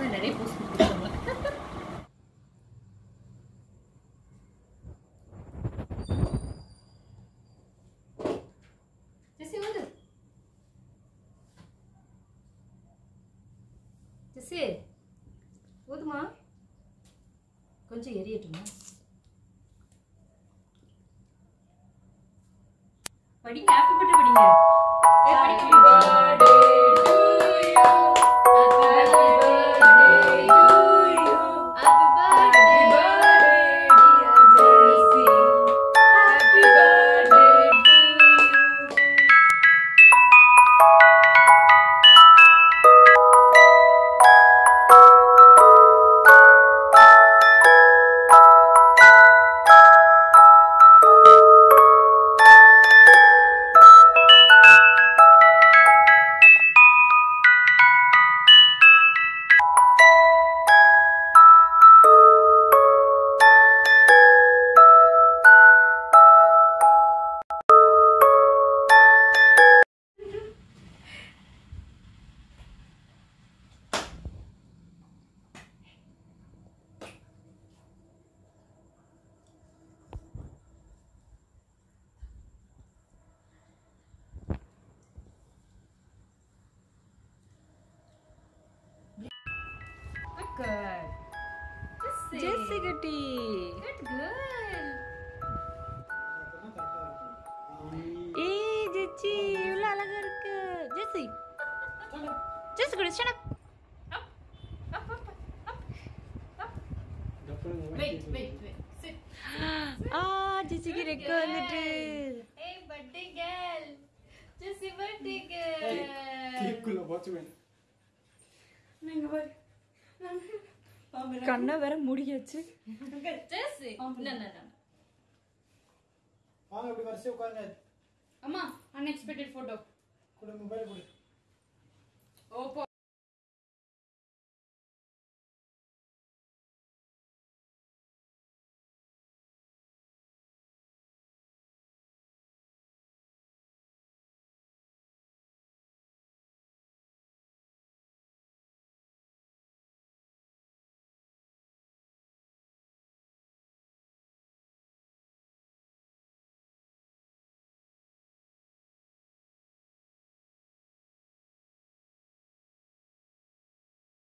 நிறைய போஸ்ட் கொடுத்துருக்காங்க. ஜெசி வந்து ஜெசி போதுமா கொஞ்சம் எரியட்டுமா படிங்க ஹாப்பி பர்த்டே படிங்க happy birthday to you happy birthday to you happy birthday dear Jessie happy birthday to you Good. Jessie Goody. Good girl. Hey, Jessie, you look good. Jessie. Jessie, good. Shut up. Up. Up, up, up. Up. Wait. Sit. Ah, Jessie ki rekku vandittu. Hey, birthday girl. Jessie birthday girl. Clip kulla vachuven. Ninga paru. கண்ண வேற முடியாச்சு ஜெசி வாங்க இப்படி வரிசையா உட்காருங்க அம்மா unexpected photo கூட mobile கொடு ஓ